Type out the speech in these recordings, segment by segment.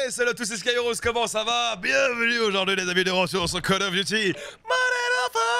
Hey, salut à tous, c'est Skyros, comment ça va? Bienvenue aujourd'hui les amis de retour sur Call of Duty Modern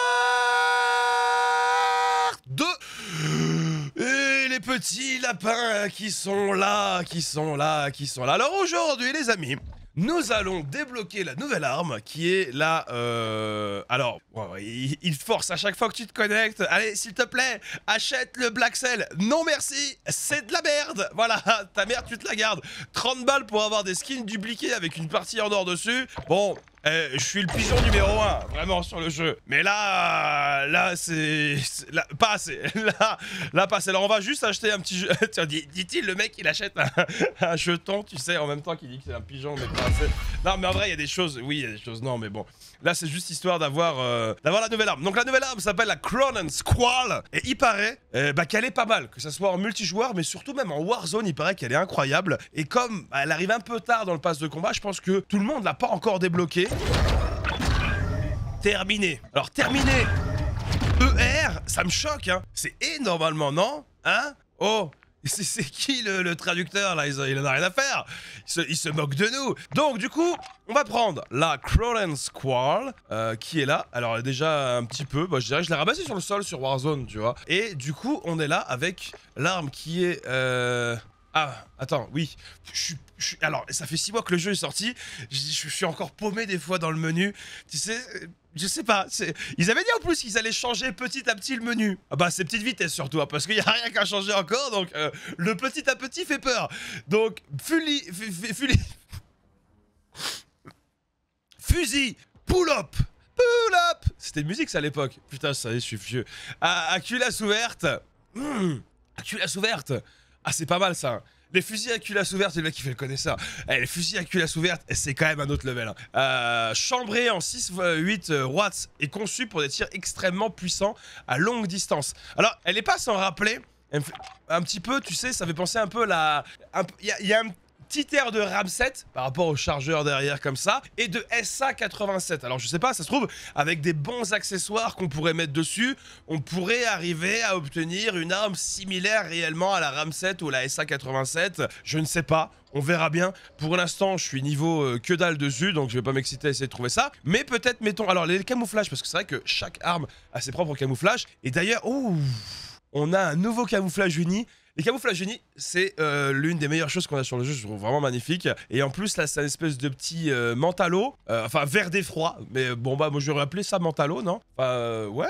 Warfare 2. Et les petits lapins qui sont là. Alors aujourd'hui les amis, nous allons débloquer la nouvelle arme qui est la... Alors, il force à chaque fois que tu te connectes. Allez, s'il te plaît, achète le Black Cell. Non merci, c'est de la merde. Voilà, ta mère, tu te la gardes. 30 balles pour avoir des skins dupliqués avec une partie en or dessus. Bon... je suis le pigeon numéro 1, vraiment, sur le jeu. Mais là, c'est... Pas assez. Là, pas assez. Alors, on va juste acheter un petit jeu. Tiens, dit-il, le mec, il achète un jeton, tu sais, en même temps qu'il dit que c'est un pigeon, mais pas assez. Non, mais en vrai, il y a des choses... Oui, il y a des choses, non, mais bon. Là, c'est juste histoire d'avoir la nouvelle arme. Donc, la nouvelle arme s'appelle la Cronen Squall. Et il paraît qu'elle est pas mal. Que ça soit en multijoueur, mais surtout même en Warzone, il paraît qu'elle est incroyable. Et comme elle arrive un peu tard dans le pass de combat, je pense que tout le monde l'a pas encore débloqué. Terminé. Alors terminé. ER, ça me choque, hein. C'est E normalement, non? Hein? Oh, c'est qui le traducteur là? Il en a rien à faire. Il se moque de nous. Donc du coup, on va prendre la Cronen Squall qui est là. Alors déjà un petit peu, je dirais que je l'ai ramassée sur le sol sur Warzone, tu vois. Et du coup, on est là avec l'arme qui est... Ah, attends, oui. Alors, ça fait 6 mois que le jeu est sorti. Je suis encore paumé des fois dans le menu. Tu sais, je sais pas. Ils avaient dit en plus qu'ils allaient changer petit à petit le menu. Ah bah, c'est petite vitesse surtout, hein, parce qu'il n'y a rien qu'à changer encore. Donc, le petit à petit fait peur. Donc, fusil, pull-up. C'était une musique ça à l'époque. Putain, ça y est, je suis vieux. À culasse ouverte. À culasse ouverte. Ah, c'est pas mal ça. Les fusils à culasse ouverte, c'est le mec qui fait le connaisseur. Les fusils à culasse ouverte, c'est quand même un autre level. Hein. Chambré en 6,8 watts et conçu pour des tirs extrêmement puissants à longue distance. Alors, elle est pas sans rappeler, un petit peu, tu sais, ça fait penser un peu à il y a un petit air de Ramset par rapport au chargeur derrière comme ça et de SA87. Alors je sais pas, ça se trouve avec des bons accessoires qu'on pourrait mettre dessus, on pourrait arriver à obtenir une arme similaire réellement à la Ramset ou la SA87. Je ne sais pas. On verra bien. Pour l'instant, je suis niveau que dalle dessus, donc je vais pas m'exciter à essayer de trouver ça. Mais peut-être, mettons... Alors, les camouflages, parce que c'est vrai que chaque arme a ses propres camouflages. Et d'ailleurs, on a un nouveau camouflage uni. Les camouflages unis, c'est l'une des meilleures choses qu'on a sur le jeu, je trouve vraiment magnifique. Et en plus, là, c'est une espèce de petit mentalo, enfin vert d'effroi. Mais bon, bah, moi, j'aurais appelé ça mentalo, non? Ouais.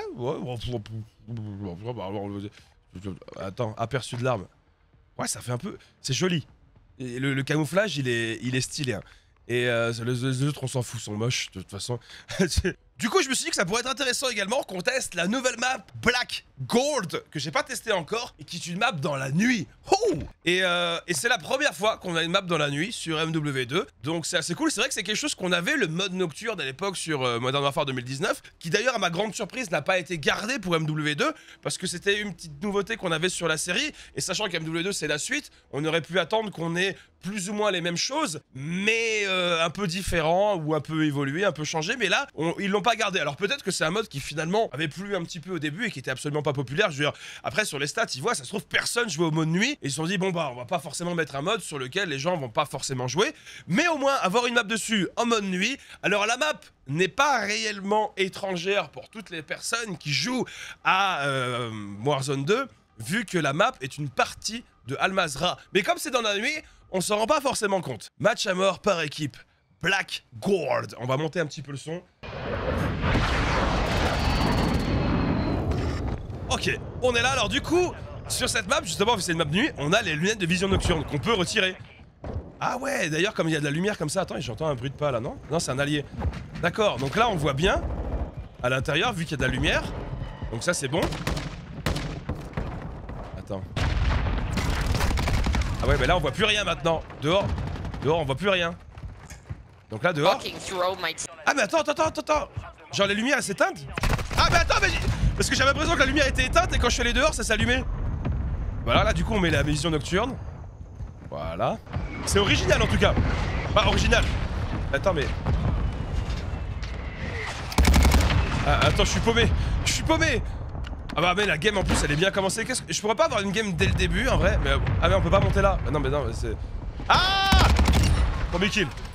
Attends, aperçu de l'arme. Ouais, ça fait un peu... C'est joli. Et le camouflage, il est stylé. Hein. Et les autres, on s'en fout, sont moches, de toute façon. Du coup, je me suis dit que ça pourrait être intéressant également qu'on teste la nouvelle map Black Gold, que j'ai pas testé encore, et qui est une map dans la nuit. Oh et c'est la première fois qu'on a une map dans la nuit sur MW2, donc c'est assez cool. C'est vrai que c'est quelque chose qu'on avait, le mode nocturne à l'époque sur Modern Warfare 2019, qui d'ailleurs, à ma grande surprise, n'a pas été gardé pour MW2, parce que c'était une petite nouveauté qu'on avait sur la série, et sachant que MW2 c'est la suite, on aurait pu attendre qu'on ait plus ou moins les mêmes choses, mais un peu différents, ou un peu évolué, un peu changé, mais là, ils l'ont pas gardé. Alors peut-être que c'est un mode qui finalement avait plu un petit peu au début et qui était absolument pas populaire. Je veux dire, après sur les stats, ils voient, ça se trouve personne jouait au mode nuit et ils se sont dit bon bah on va pas forcément mettre un mode sur lequel les gens vont pas forcément jouer, mais au moins avoir une map dessus en mode nuit. Alors la map n'est pas réellement étrangère pour toutes les personnes qui jouent à Warzone 2, vu que la map est une partie de Al Mazrah. Mais comme c'est dans la nuit, on s'en rend pas forcément compte. Match à mort par équipe. Black Gold. On va monter un petit peu le son. Ok, on est là. Alors du coup, sur cette map, justement, c'est une map de nuit, on a les lunettes de vision nocturne qu'on peut retirer. Ah ouais, d'ailleurs, comme il y a de la lumière comme ça... Attends, j'entends un bruit de pas là, non? Non, c'est un allié. D'accord, donc là, on voit bien à l'intérieur, vu qu'il y a de la lumière. Donc ça, c'est bon. Attends. Ah ouais, mais là, on voit plus rien maintenant. Dehors, on voit plus rien. Donc là, dehors... Ah mais attends. Genre les lumières, elles s'éteignent? Ah mais attends, mais... Parce que j'avais l'impression que la lumière était éteinte et quand je suis allé dehors, ça s'allumait. Voilà, là, du coup, on met la vision nocturne. Voilà. C'est original, en tout cas. Pas original. Attends, mais... Ah, attends, je suis paumé. Ah bah mais la game en plus elle est bien commencée. Qu'est-ce que... Je pourrais pas avoir une game dès le début en vrai, mais... Ah mais on peut pas monter là. Non mais c'est... Ah! Premier kill.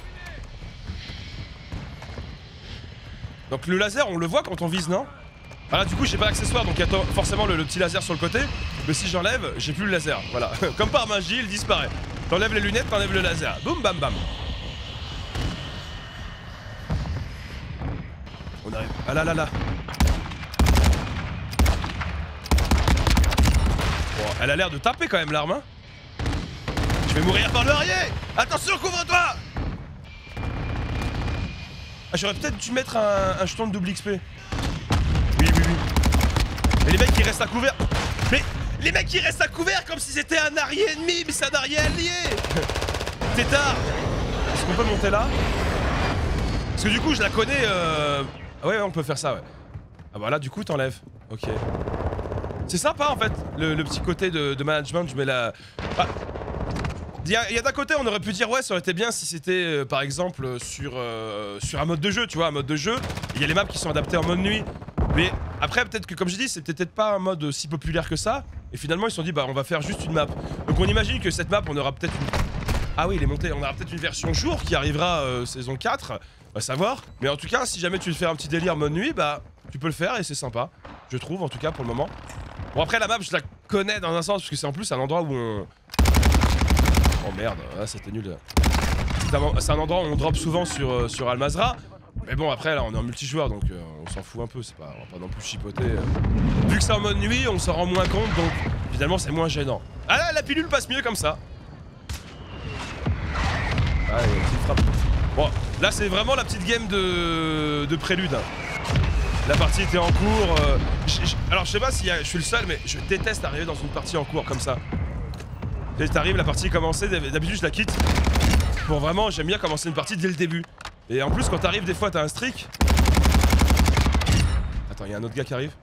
Donc le laser, on le voit quand on vise, non? Voilà, du coup, j'ai pas d'accessoire, donc il y a forcément le petit laser sur le côté. Mais si j'enlève, j'ai plus le laser. Voilà, comme par magie, il disparaît. T'enlèves les lunettes, t'enlèves le laser. Boum, bam, bam. On arrive. Ah là là là. Bon, elle a l'air de taper quand même l'arme, hein. Je vais mourir par le arrière. Attention, couvre-toi. Ah, j'aurais peut-être dû mettre un jeton de double XP. Oui, oui, oui. Mais les mecs qui restent à couvert. Mais les mecs qui restent à couvert comme si c'était un arrière ennemi, mais c'est un arrière allié. Tétard. Est-ce qu'on peut monter là? Parce que du coup, je la connais. Ah ouais, on peut faire ça, ouais. Ah bah là, du coup, t'enlèves. Ok. C'est sympa en fait, le petit côté de management. Je mets la. Ah. Il y a d'un côté, on aurait pu dire ouais, ça aurait été bien si c'était par exemple sur un mode de jeu, tu vois, un mode de jeu. Il y a les maps qui sont adaptées en mode nuit. Mais après, peut-être que comme je dis, c'est peut-être pas un mode si populaire que ça. Et finalement, ils se sont dit bah on va faire juste une map. Donc on imagine que cette map, on aura peut-être une. Ah oui, il est monté. On aura peut-être une version jour qui arrivera saison 4. On va savoir. Mais en tout cas, si jamais tu veux faire un petit délire mode nuit, bah tu peux le faire et c'est sympa. Je trouve en tout cas pour le moment. Bon après la map, je la connais dans un sens parce que c'est en plus un endroit où on. Oh merde, ah, c'était nul. C'est un endroit où on drop souvent sur Al-Mazrah. Mais bon, après là on est en multijoueur donc on s'en fout un peu, on va pas non plus chipoter. Vu que c'est en mode nuit, on s'en rend moins compte donc finalement c'est moins gênant. Ah là, la pilule passe mieux comme ça. Ah, il y a une petite frappe. Bon, là c'est vraiment la petite game de prélude. La partie était en cours. Alors je sais pas si je suis le seul, mais je déteste arriver dans une partie en cours comme ça. T'arrives, la partie est commencée, d'habitude je la quitte. Pour vraiment, j'aime bien commencer une partie dès le début. Et en plus, quand t'arrives, des fois t'as un streak. Attends, il y a un autre gars qui arrive.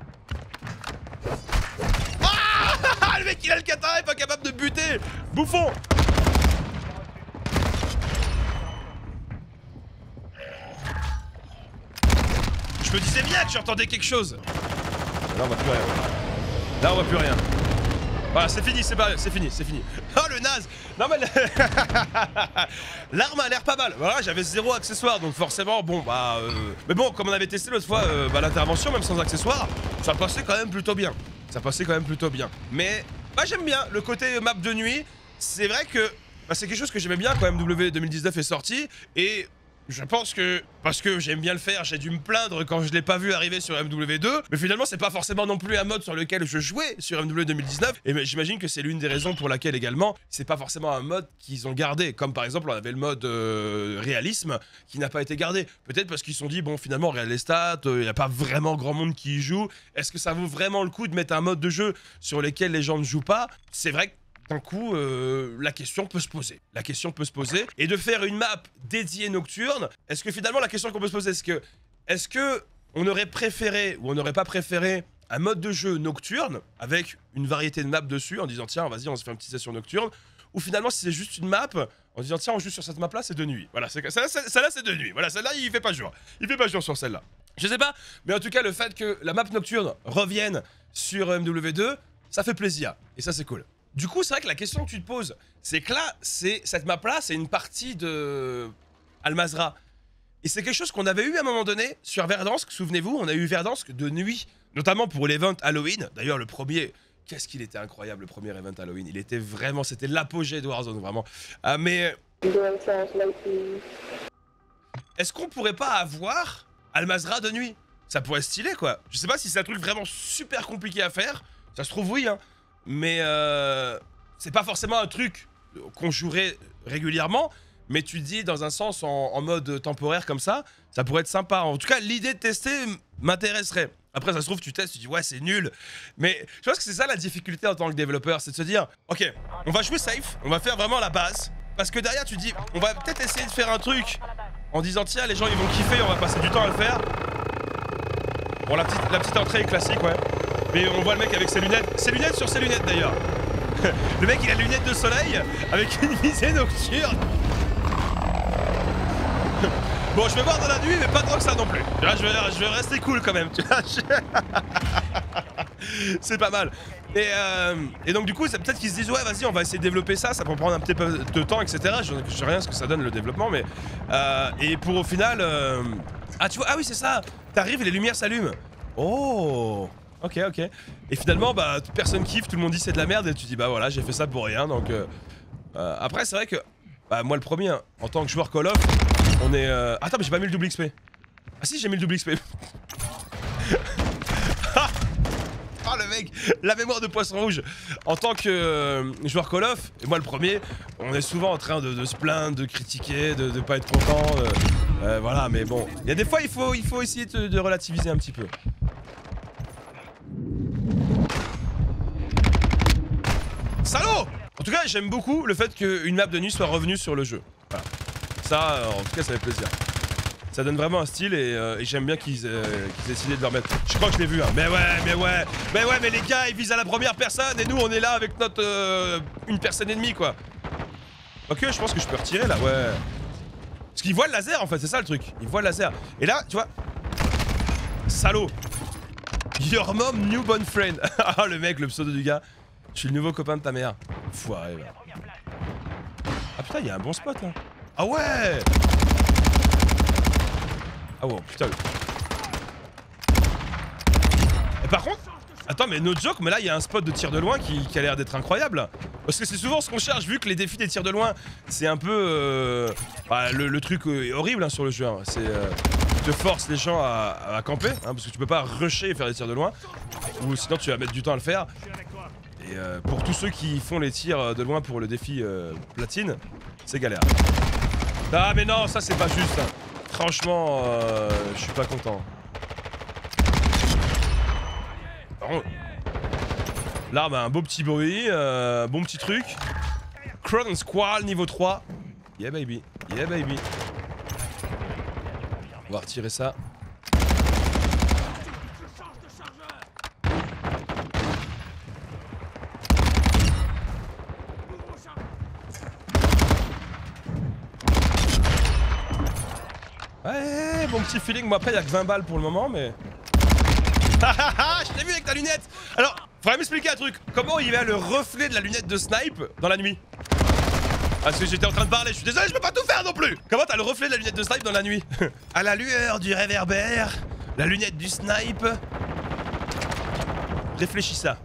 Ah, le mec il a le katana, il est pas capable de buter. Bouffon. Je me disais bien que j'entendais quelque chose. Là on voit plus rien. Là on voit plus rien. Voilà, c'est fini, c'est fini, c'est fini. Oh le naze. Non mais l'arme a l'air pas mal. Voilà, j'avais 0 accessoire, donc forcément, bon bah... Mais bon, comme on avait testé l'autre fois, bah, l'intervention, même sans accessoire, ça passait quand même plutôt bien. Ça passait quand même plutôt bien. Mais, bah j'aime bien le côté map de nuit. C'est vrai que bah, c'est quelque chose que j'aimais bien quand MW 2019 est sorti. Et... je pense que, parce que j'aime bien le faire, j'ai dû me plaindre quand je l'ai pas vu arriver sur MW2, mais finalement c'est pas forcément non plus un mode sur lequel je jouais sur MW 2019, et j'imagine que c'est l'une des raisons pour laquelle également, c'est pas forcément un mode qu'ils ont gardé, comme par exemple on avait le mode réalisme qui n'a pas été gardé, peut-être parce qu'ils se sont dit bon finalement regarde les stats, il y a pas vraiment grand monde qui y joue, est-ce que ça vaut vraiment le coup de mettre un mode de jeu sur lequel les gens ne jouent pas? C'est vrai que d'un coup, la question peut se poser. La question peut se poser. Et de faire une map dédiée nocturne, est-ce que finalement la question qu'on peut se poser, est-ce que on aurait préféré ou on n'aurait pas préféré un mode de jeu nocturne avec une variété de maps dessus en disant tiens vas-y on se fait une petite session nocturne, ou finalement si c'est juste une map en disant tiens on joue sur cette map là c'est de nuit. Voilà, celle-là c'est de nuit. Voilà, celle-là il fait pas jour. Il fait pas jour sur celle-là. Je sais pas, mais en tout cas le fait que la map nocturne revienne sur MW2, ça fait plaisir. Et ça c'est cool. Du coup, c'est vrai que la question que tu te poses, c'est que là, cette map-là, c'est une partie de Al-Mazrah. Et c'est quelque chose qu'on avait eu à un moment donné sur Verdansk, souvenez-vous, on a eu Verdansk de nuit, notamment pour l'event Halloween. D'ailleurs, le premier, qu'est-ce qu'il était incroyable, le premier event Halloween. Il était vraiment, c'était l'apogée de Warzone, vraiment. Mais... est-ce qu'on pourrait pas avoir Al-Mazrah de nuit? Ça pourrait être stylé, quoi. Je sais pas si c'est un truc vraiment super compliqué à faire. Ça se trouve, oui, hein. Mais c'est pas forcément un truc qu'on jouerait régulièrement, mais tu te dis dans un sens en mode temporaire comme ça pourrait être sympa. En tout cas, l'idée de tester m'intéresserait. Après, ça se trouve, tu testes, tu dis ouais, c'est nul. Mais je pense que c'est ça la difficulté en tant que développeur, c'est de se dire ok, on va jouer safe, on va faire vraiment la base. Parce que derrière, tu te dis on va peut-être essayer de faire un truc en disant tiens, les gens ils vont kiffer, on va passer du temps à le faire. Bon, la petite entrée est classique, ouais. Mais on voit le mec avec ses lunettes sur ses lunettes d'ailleurs. Le mec il a les lunettes de soleil avec une visée nocturne. Bon, je vais voir dans la nuit, mais pas tant que ça non plus. Là, je vais rester cool quand même. C'est pas mal. Et donc du coup, c'est peut-être qu'ils se disent ouais, vas-y, on va essayer de développer ça peut prendre un petit peu de temps, etc. Je sais rien ce que ça donne le développement, mais et pour au final, ah tu vois, ah oui c'est ça. t'arrives et les lumières s'allument. Oh. Ok, ok. Et finalement, bah, personne kiffe, tout le monde dit c'est de la merde et tu dis bah voilà, j'ai fait ça pour rien. Donc après, c'est vrai que bah, moi le premier, hein, en tant que joueur Call of, on est. Attends, mais j'ai pas mis le double XP. Ah si, j'ai mis le double XP. Ah le mec, la mémoire de poisson rouge. En tant que joueur Call of, et moi le premier, on est souvent en train de se plaindre, de critiquer, de pas être content. Voilà, mais bon, il y a des fois il faut essayer de relativiser un petit peu. Salaud! En tout cas, j'aime beaucoup le fait qu'une map de nuit soit revenue sur le jeu. Voilà. Ça, en tout cas, ça fait plaisir. Ça donne vraiment un style et j'aime bien qu'ils aient décidé de le remettre. Je crois que je l'ai vu, hein. Mais les gars, ils visent à la première personne et nous, on est là avec notre une personne et demie, quoi. Ok, je pense que je peux retirer là, ouais. Parce qu'ils voient le laser, en fait, c'est ça le truc. Ils voient le laser. Et là, tu vois. Salaud. Your mom, new bone friend. Ah, le mec, le pseudo du gars. Je suis le nouveau copain de ta mère. Foiré, là. Ah putain, il y a un bon spot, là. Ah ouais. Ah ouais, putain. Et par contre, attends, mais no joke, mais là il y a un spot de tir de loin qui a l'air d'être incroyable. Parce que c'est souvent ce qu'on cherche, vu que les défis des tirs de loin, c'est un peu bah, le truc horrible hein, sur le jeu. Hein. C'est tu te forces les gens à camper, hein, parce que tu peux pas rusher et faire des tirs de loin, ou sinon tu vas mettre du temps à le faire. Et pour tous ceux qui font les tirs de loin pour le défi platine, c'est galère. Ah mais non, ça c'est pas juste. Hein. Franchement, je suis pas content. L'arme a un beau petit bruit, bon petit truc. Crown Squall niveau 3. Yeah baby, yeah baby. On va retirer ça. Ouais, bon petit feeling. Moi après, il y a que 20 balles pour le moment, mais. Je t'ai vu avec ta lunette. Alors, faudrait m'expliquer un truc. Comment il y a le reflet de la lunette de snipe dans la nuit? Parce que j'étais en train de parler, je suis désolé, je peux pas tout faire non plus. Comment t'as le reflet de la lunette de snipe dans la nuit? À la lueur du réverbère, la lunette du snipe. Réfléchis ça.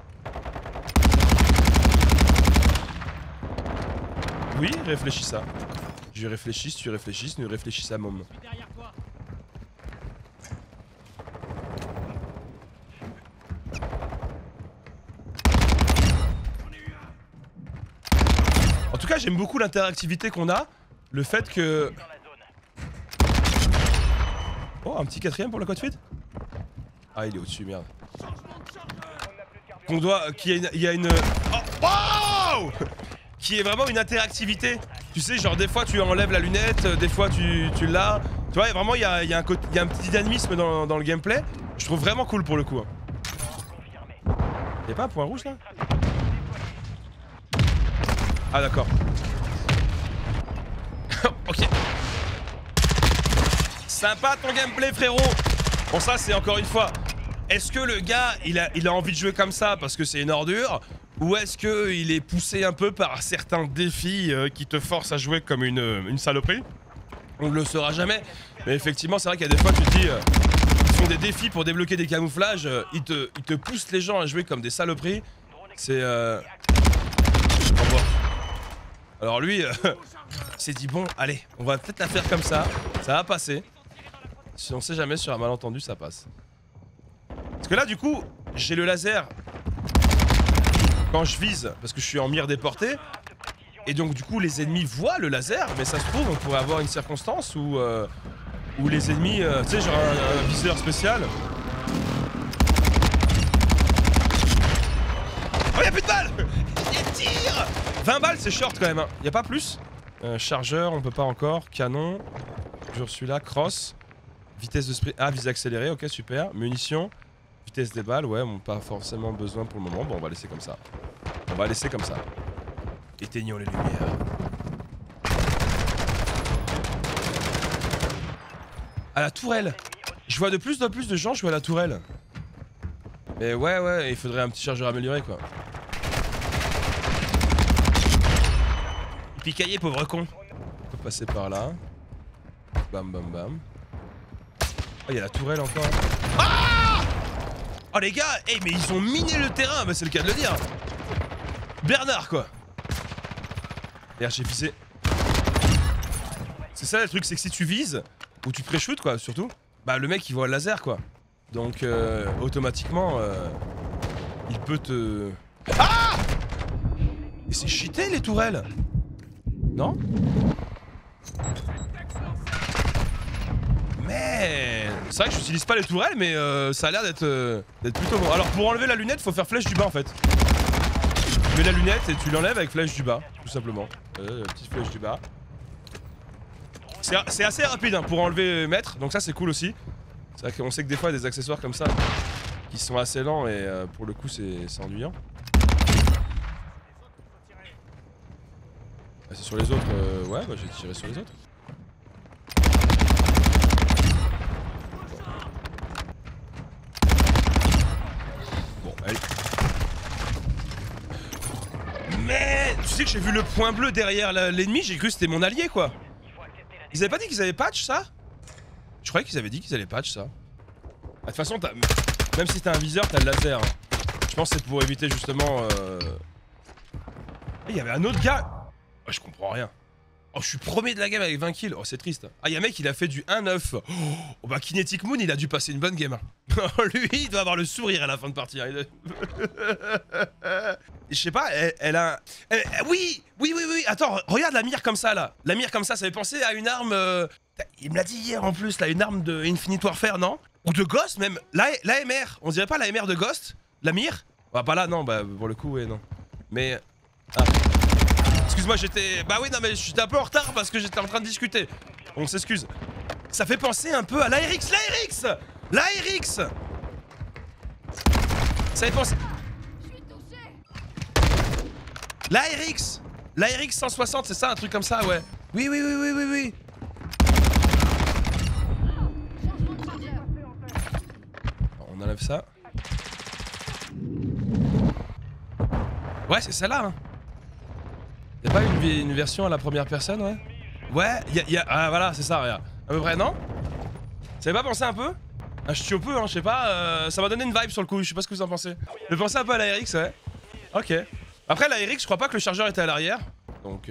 Oui, réfléchis ça. Je réfléchis, tu réfléchis, nous réfléchissons à môme. En tout cas, j'aime beaucoup l'interactivité qu'on a. Le fait que... Oh, un petit quatrième pour le code feed. Ah, il est au-dessus, merde. Qu'on doit... Il y a une... Oh, wow. Qui est vraiment une interactivité. Tu sais, genre des fois tu enlèves la lunette, des fois tu l'as. Tu vois, vraiment il y a un petit dynamisme dans le gameplay. Je trouve vraiment cool pour le coup. Y'a pas un point rouge là? Ah d'accord. Ok. Sympa ton gameplay frérot. Bon ça c'est encore une fois. Est-ce que le gars il a envie de jouer comme ça parce que c'est une ordure? Ou est-ce qu'il est poussé un peu par certains défis qui te forcent à jouer comme une saloperie? On ne le saura jamais. Mais effectivement, c'est vrai qu'il y a des fois, tu te dis, ils font des défis pour débloquer des camouflages, ils te poussent les gens à jouer comme des saloperies. C'est... Alors lui, s'est dit, bon, allez, on va peut-être la faire comme ça va passer. Si on sait jamais, sur un malentendu, ça passe. Parce que là, du coup, j'ai le laser... Quand je vise, parce que je suis en mire déportée, et donc du coup les ennemis voient le laser, mais ça se trouve on pourrait avoir une circonstance où les ennemis, tu sais genre un viseur spécial. Oh y'a plus de balles. Il tire. 20 balles c'est short quand même, hein. Y'a pas plus. Chargeur, on peut pas encore, canon, toujours celui-là, cross, vitesse de sprint, ah visée accélérée, ok super, munitions. Vitesse des balles, ouais, on n'a pas forcément besoin pour le moment. Bon, on va laisser comme ça. On va laisser comme ça. Éteignons les lumières. À la tourelle. Je vois de plus en plus de gens jouer à la tourelle. Mais ouais, il faudrait un petit chargeur amélioré, quoi. Picaillé, pauvre con. On peut passer par là. Bam, bam, bam. il y a la tourelle encore. Ah! Oh les gars, hey, mais ils ont miné le terrain, bah c'est le cas de le dire. Bernard quoi. Regarde, j'ai visé. C'est ça le truc, c'est que si tu vises, ou tu pré-shoot quoi, surtout, bah le mec il voit le laser quoi. Donc automatiquement, il peut te... Ah! Et c'est cheaté les tourelles. Non? Mais c'est vrai que j'utilise pas les tourelles, mais ça a l'air d'être plutôt bon. Alors pour enlever la lunette, faut faire flèche du bas en fait. Tu mets la lunette et tu l'enlèves avec flèche du bas, tout simplement. Petite flèche du bas. C'est assez rapide hein, pour enlever maître, donc ça c'est cool aussi. C'est vrai qu'on sait que des fois il y a des accessoires comme ça qui sont assez lents et pour le coup c'est ennuyant. Ah, c'est sur les autres, ouais bah j'ai tiré sur les autres. Bon, allez. Mais tu sais que j'ai vu le point bleu derrière l'ennemi, j'ai cru que c'était mon allié quoi. Ils avaient pas dit qu'ils avaient patch ça? Je croyais qu'ils avaient dit qu'ils allaient patch ça. De toute façon, même si t'as un viseur, t'as le laser. Hein. Je pense que c'est pour éviter justement... Il y avait un autre gars. Oh, je comprends rien. Oh, je suis premier de la game avec 20 kills. Oh, c'est triste. Ah, il y a un mec, il a fait du 1-9. Oh, bah, Kinetic Moon, il a dû passer une bonne game. Lui, il doit avoir le sourire à la fin de partie. Je sais pas, elle a... oui. Attends, regarde la mire comme ça, là. La mire comme ça fait penser à une arme... Il me l'a dit hier, en plus, là, une arme de Infinite Warfare, non? Ou de Ghost, même. L'AMR. On dirait pas l'AMR de Ghost? La mire? Bah, pas là, non. Bah, pour le coup, ouais, non. Mais... Ah. Excuse-moi, j'étais... Bah oui, non, mais j'étais un peu en retard parce que j'étais en train de discuter. On s'excuse. Ça fait penser un peu à l'ARX. L'ARX. Ça fait penser... L'ARX 160, c'est ça, un truc comme ça, ouais. Oui. On enlève ça. Ouais, c'est celle-là, hein. Y'a pas une version à la première personne, ouais? Ouais, y'a... Ah, voilà, c'est ça, regarde. À peu près, non? Ça avait pas pensé un peu? Ah, je suis au peu, hein, je sais pas. Ça m'a donné une vibe sur le coup, je sais pas ce que vous en pensez. Je pensais un peu à l'ARX, ouais. Ok. Après, l'ARX, je crois pas que le chargeur était à l'arrière. Donc,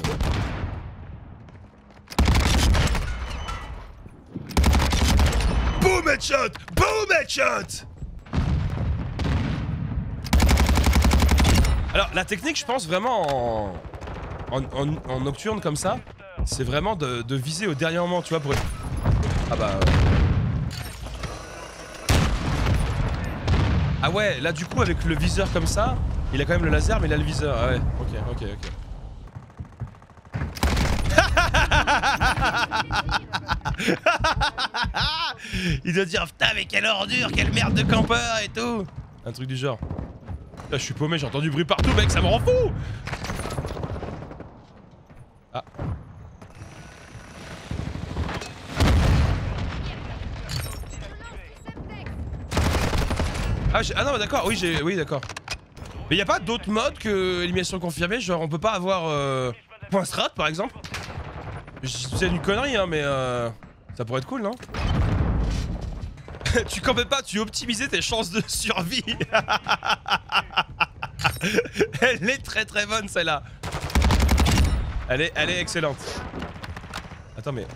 Boom headshot! Boom headshot! Alors, la technique, je pense vraiment en nocturne comme ça, c'est vraiment de viser au dernier moment, tu vois, pour... Ah bah... Ah ouais, là du coup, avec le viseur comme ça, il a quand même le laser, mais il a le viseur. Ah ouais, ok. Il doit dire, putain, mais quelle ordure, quelle merde de campeur et tout. Un truc du genre. Là, je suis paumé, j'ai entendu du bruit partout, mec, ça me rend fou. Ah. Ah non, d'accord, oui, d'accord. Mais y a pas d'autres modes que élimination confirmée, genre on peut pas avoir point strat par exemple? C'est une connerie hein, mais ça pourrait être cool, non? Tu campais pas, tu optimisais tes chances de survie. Elle est très bonne celle-là. Elle est excellente. Attends mais...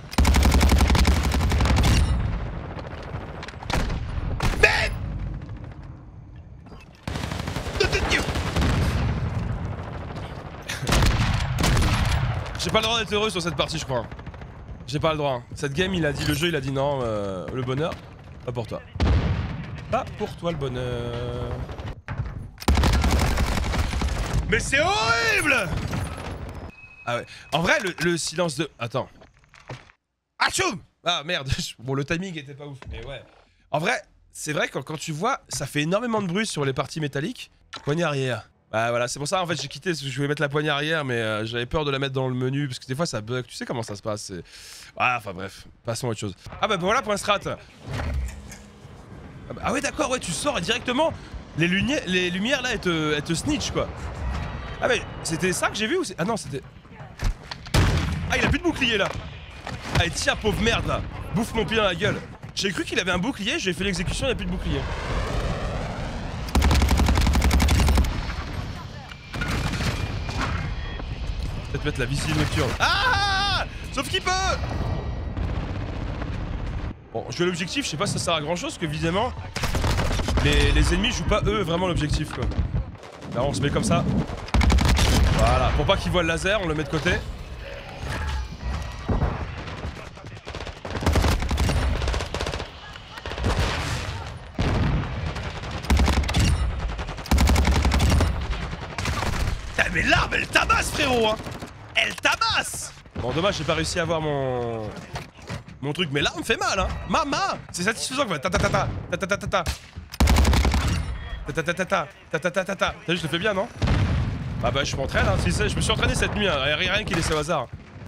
J'ai pas le droit d'être heureux sur cette partie, je crois. J'ai pas le droit. Hein. Cette game, il a dit, le jeu, il a dit non, le bonheur, pas pour toi. Pas pour toi le bonheur. Mais c'est horrible! Ah ouais. En vrai, le silence de... Attends. Achoum! Ah merde. Bon, le timing était pas ouf, mais ouais. En vrai, c'est vrai que quand tu vois, ça fait énormément de bruit sur les parties métalliques. Poignée arrière. Bah voilà, c'est pour ça en fait j'ai quitté, parce que je voulais mettre la poignée arrière mais j'avais peur de la mettre dans le menu parce que des fois ça bug, tu sais comment ça se passe. Ah enfin bref, passons à autre chose. Ah bah voilà point strat. Ah ouais d'accord, ouais tu sors et directement les lumières là elles te snitch quoi. Ah mais c'était ça que j'ai vu ou c'est... Ah non c'était... Ah il a plus de bouclier là. Allez tiens pauvre merde là, bouffe mon pied dans la gueule. J'ai cru qu'il avait un bouclier, j'ai fait l'exécution, il n'y a plus de bouclier. Peut-être mettre la visile nocturne. Ah! Sauf qu'il peut! Bon, je vais l'objectif, je sais pas si ça sert à grand chose, parce que évidemment, les ennemis jouent pas eux vraiment l'objectif quoi. Là on se met comme ça. Voilà, pour pas qu'ils voient le laser, on le met de côté. Mais l'arme elle tabasse frérot hein. Elle tabasse. Bon dommage j'ai pas réussi à avoir mon truc mais l'arme fait mal hein. Mama. C'est satisfaisant quoi. Ta ta ta ta ta ta ta ta ta ta ta ta ta ta ta ta ta. T'as vu je le fais bien non? Ah bah je m'entraîne hein. Si je me suis entraîné cette nuit hein. Rien qui laissait au hasard.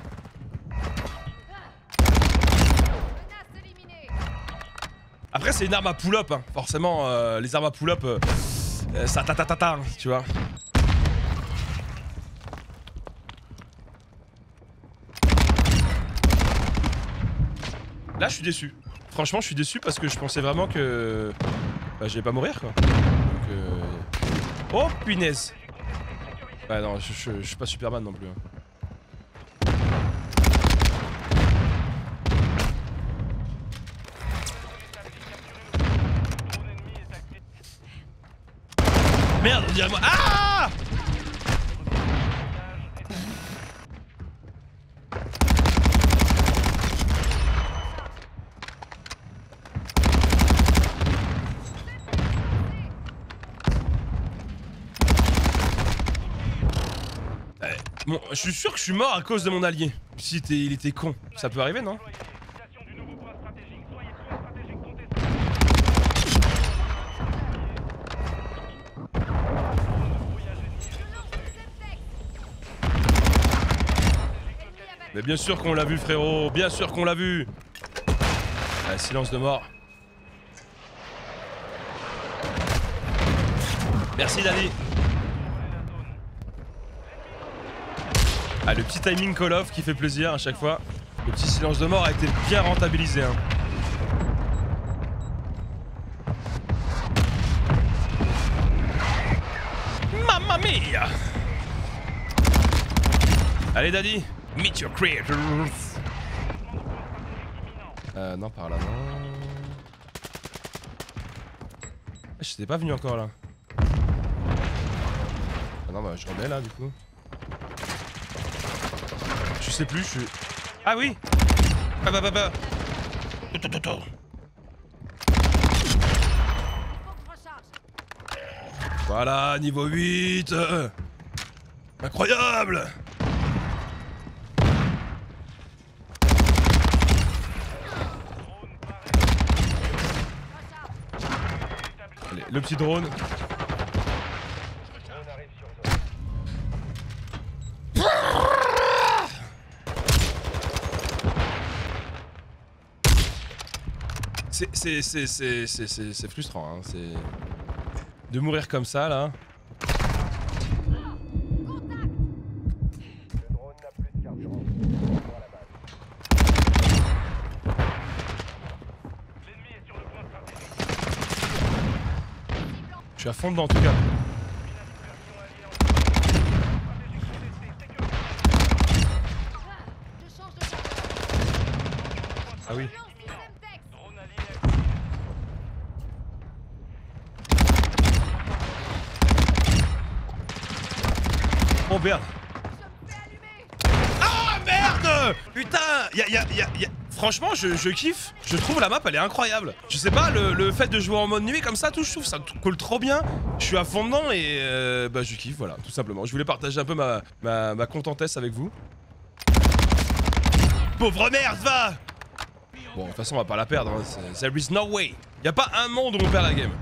Après c'est une arme à pull-up hein. Forcément les armes à pull-up ça ta ta ta ta tu vois. Là je suis déçu. Franchement je suis déçu parce que je pensais vraiment que bah, j'allais pas mourir quoi. Donc oh punaise. Ouais non je suis pas Superman non plus hein. Merde on dirait moi. Ah! Bon, je suis sûr que je suis mort à cause de mon allié. Si il était con. Ça peut arriver, non? Mais bien sûr qu'on l'a vu, frérot. Bien sûr qu'on l'a vu. Allez, silence de mort. Merci, Danny. Ah, le petit timing call off qui fait plaisir à chaque fois. Le petit silence de mort a été bien rentabilisé hein. Mamma mia! Allez Daddy, meet your creators. Non par là non. Je t'étais pas venu encore là. Ah non bah je remets là du coup. Je sais plus, je suis... Ah oui! Voilà, niveau 8 incroyable! Allez, le petit drone. C'est frustrant, hein. C'est... De mourir comme ça, là. Je suis à fond dedans, en tout cas. Ah oui. Oh merde. Ah merde. Putain, franchement je kiffe. Je trouve la map elle est incroyable. Je sais pas, le fait de jouer en mode nuit comme ça, tout, je trouve ça colle trop bien. Je suis à fond dedans et bah je kiffe, voilà, tout simplement. Je voulais partager un peu ma contentesse avec vous. Pauvre merde, va. Bon, de toute façon on va pas la perdre, hein. There is no way. Y a pas un monde où on perd la game.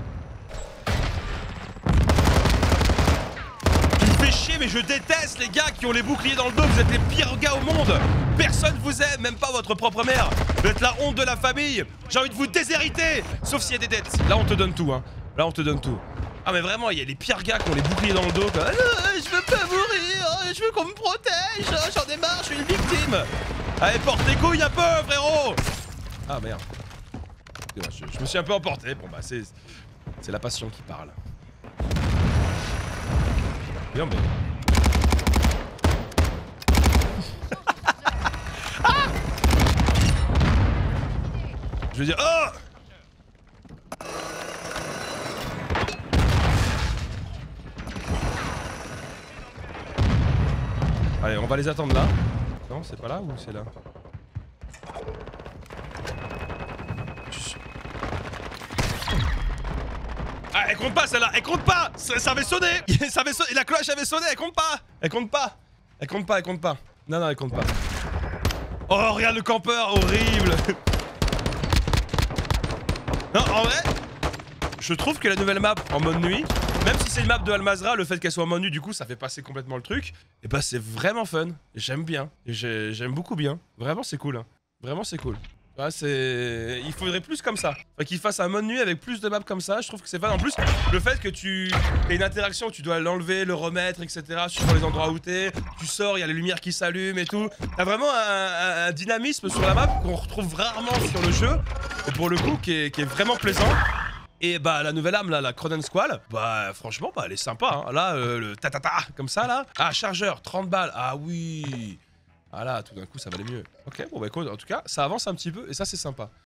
Chier, mais je déteste les gars qui ont les boucliers dans le dos. Vous êtes les pires gars au monde. Personne vous aime, même pas votre propre mère. Vous êtes la honte de la famille. J'ai envie de vous déshériter. Sauf s'il y a des dettes. Là on te donne tout hein. Là on te donne tout. Ah mais vraiment il y a les pires gars qui ont les boucliers dans le dos quoi. Je veux pas mourir. Je veux qu'on me protège. J'en ai marre, je suis une victime. Allez porte tes couilles un peu frérot. Ah merde. Je me suis un peu emporté. Bon bah c'est la passion qui parle. Bien mais... Ah, je veux dire... Oh, allez, on va les attendre là. Non, c'est pas là ou c'est là? Ah, elle compte pas celle-là, elle compte pas. Ça avait sonné. Ça avait sonné. La cloche avait sonné, elle compte pas. Elle compte pas. Elle compte pas, elle compte pas. Non, non, elle compte pas. Oh, regarde le campeur, horrible. Non, en vrai, je trouve que la nouvelle map en mode nuit, même si c'est une map de Al-Mazrah, le fait qu'elle soit en mode nuit, du coup, ça fait passer complètement le truc. Et bah, c'est vraiment fun. J'aime bien. J'aime beaucoup bien. Vraiment, c'est cool. Hein. Vraiment, c'est cool. Ouais, c'est... Il faudrait plus comme ça. Enfin, qu'ils fassent un mode nuit avec plus de maps comme ça, je trouve que c'est fun. En plus, le fait que tu aies une interaction où tu dois l'enlever, le remettre, etc. Suivant les endroits où t'es, tu sors, il y a les lumières qui s'allument et tout. T'as vraiment un dynamisme sur la map qu'on retrouve rarement sur le jeu. Et pour le coup, qui est vraiment plaisant. Et bah la nouvelle arme là, la Cronen Squall, bah franchement bah elle est sympa hein. Là le ta comme ça là. Ah chargeur, 30 balles, ah oui. Ah là tout d'un coup ça valait mieux. Ok bon bah écoute en tout cas ça avance un petit peu et ça c'est sympa.